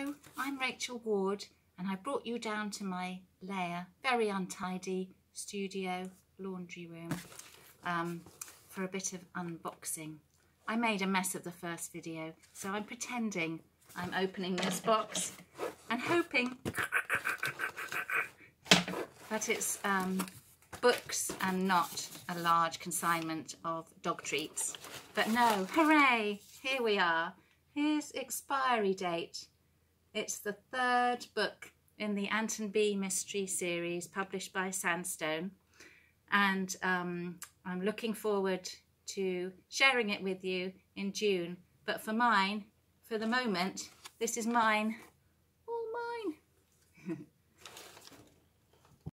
Hello, I'm Rachel Ward and I brought you down to my lair, very untidy studio laundry room for a bit of unboxing. I made a mess of the first video, so I'm pretending I'm opening this box and hoping that it's books and not a large consignment of dog treats. But no, hooray, here we are. Here's Expiry date. It's the third book in the Ant and Bea Mystery series published by Sandstone, and I'm looking forward to sharing it with you in June. But for the moment, this is mine